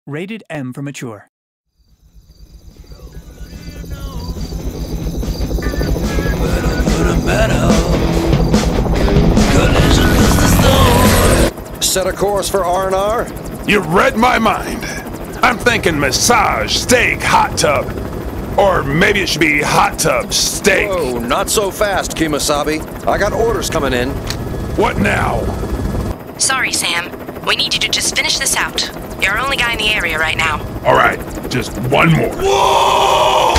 Rated M for mature. Set a course for R&R? You read my mind. I'm thinking massage, steak, hot tub. Or maybe it should be hot tub, steak. Whoa, not so fast, Kimasabi. I got orders coming in. What now? Sorry, Sam. We need you to just finish this out. You're our only guy in the area right now. All right, just one more. Whoa!